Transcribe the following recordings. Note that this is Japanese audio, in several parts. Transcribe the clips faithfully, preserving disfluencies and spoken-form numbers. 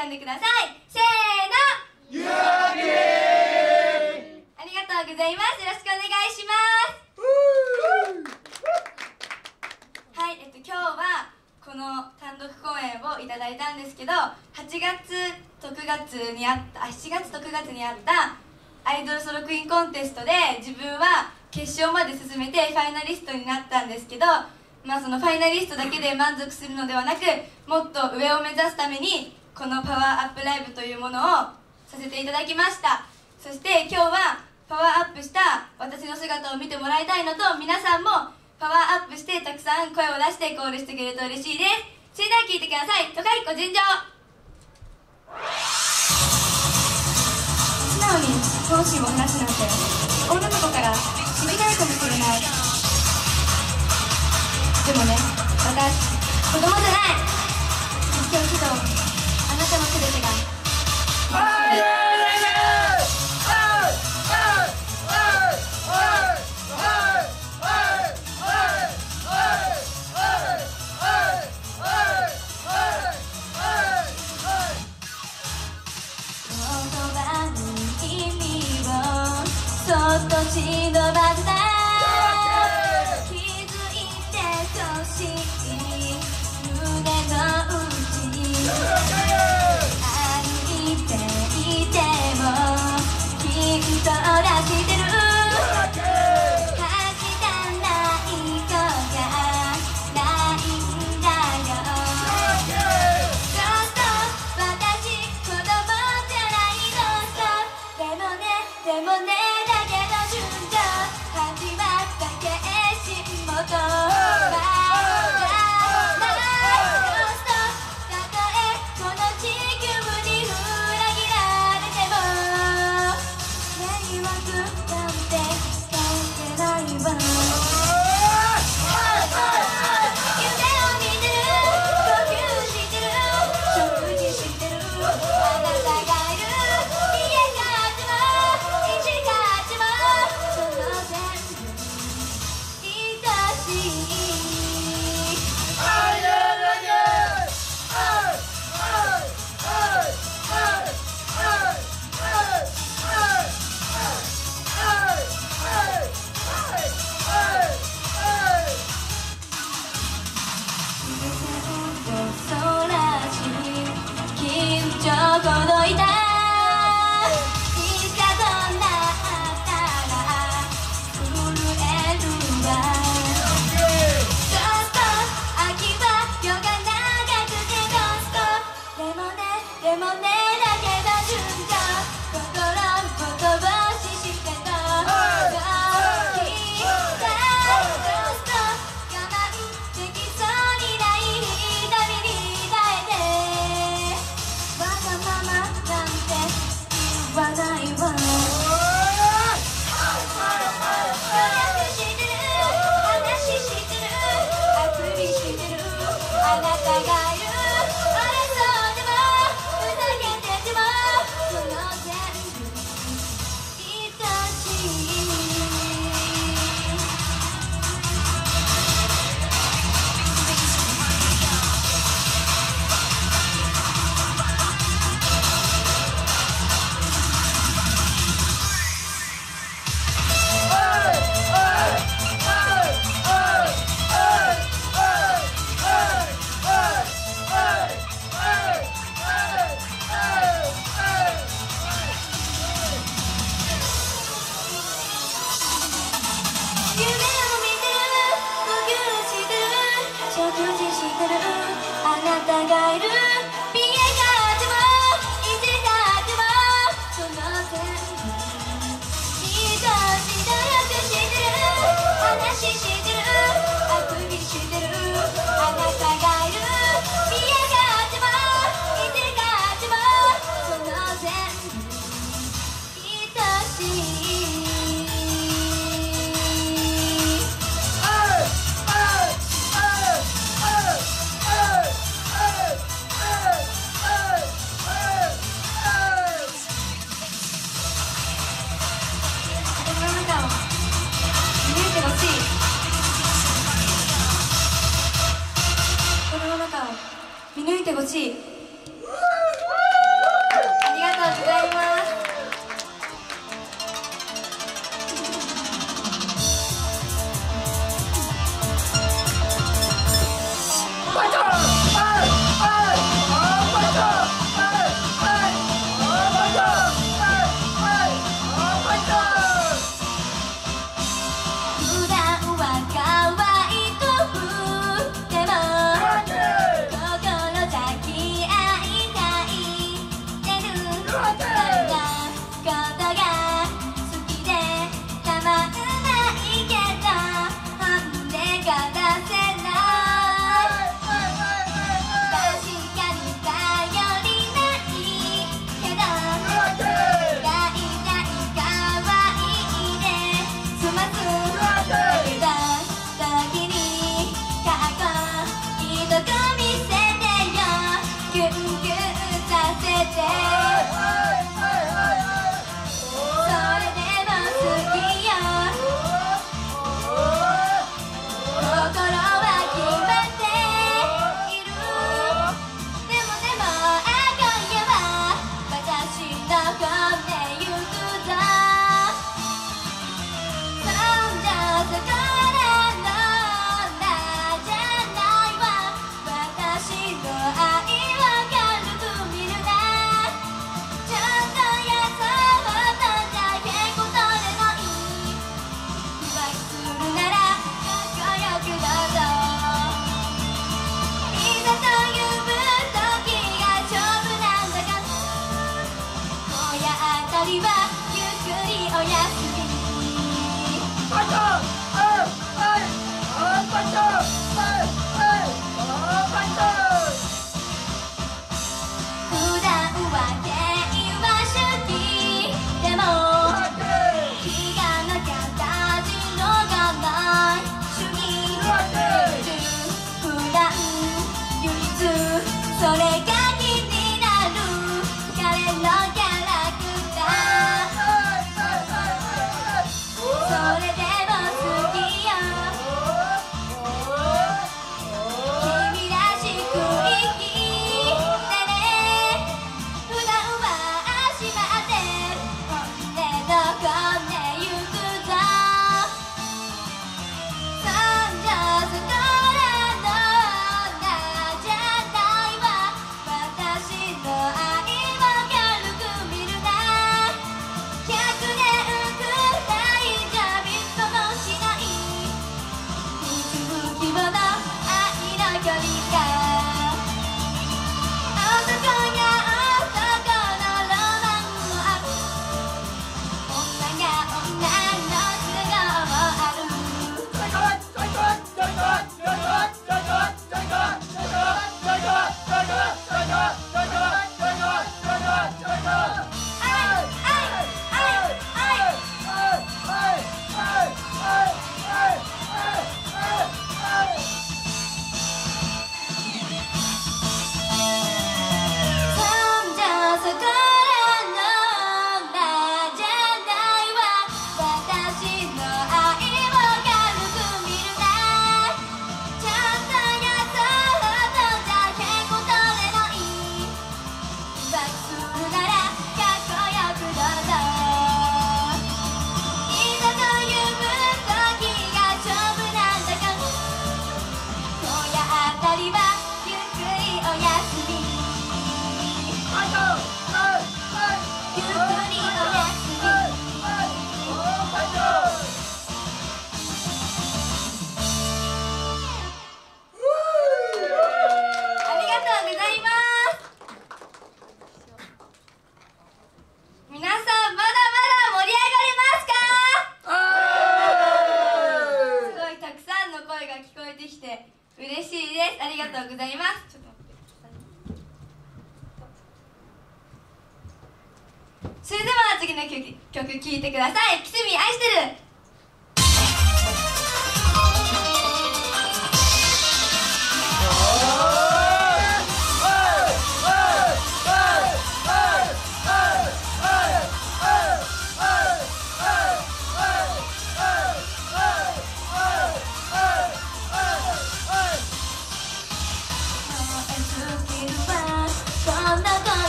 呼んでください。せーの、ゆうあき。ありがとうございます。よろしくお願いします。はい、えっと今日はこの単独公演をいただいたんですけど、はちがつとくがつにあったあしちがつとくがつにあったアイドルソロクイーンコンテストで自分は決勝まで進めてファイナリストになったんですけど、まあそのファイナリストだけで満足するのではなく、もっと上を目指すためにこのパワーアップライブというものをさせていただきました。そして今日はパワーアップした私の姿を見てもらいたいのと、皆さんもパワーアップしてたくさん声を出してコールしてくれると嬉しいです。それでは聴いてください。都会っ子純情。素直に本心を話すなんて女の子から知りたいかもしれない。でもね、私子供じゃない。今日けどあなたの全てがそっと忍ばせた。気づいてほしい胸の内に歩いていてもきっと出してる。はしたない子がないんだよ。ちょっと私子供じゃないのさ。でもねでもね届いた。いつかとなったら震えるわ。ちょっと秋は夜が長くてどうすと。でもねでもねだけど純情心言葉ししてと。どうきたちょっと我慢できそうにない瞳に耐えて。わがままなんて言わないわ。予約してる話してるあくびしてるあなたがいる。あれそうでもふざけそれでは次の曲聴いてください。キスミ愛してる。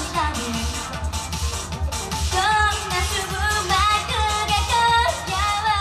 こんなすぐ幕が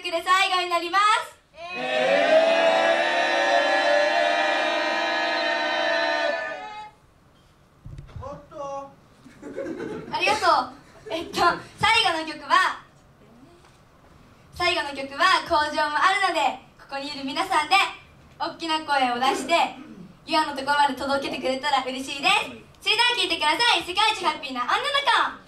曲で最後になります。ありがとう。えっと最後の曲は最後の曲は向上もあるので、ここにいる皆さんで大きな声を出してユアのところまで届けてくれたら嬉しいです。それでは聴いてください。世界一ハッピーな女の子。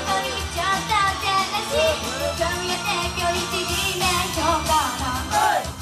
距離縮めようかな。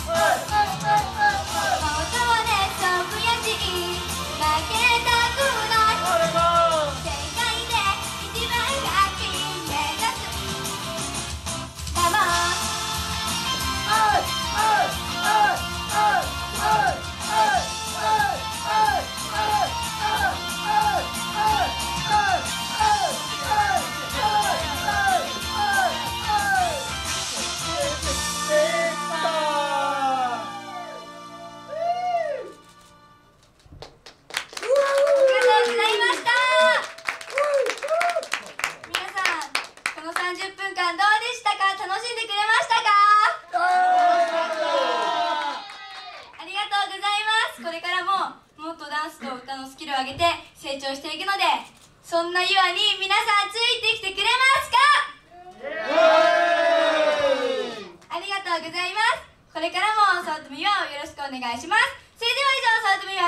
ダンスと歌のスキルを上げて成長していくので、そんなゆあに皆さんついてきてくれますか？ありがとうございます。これからもソートミワをよろしくお願いします。それでは以上、ソートミワ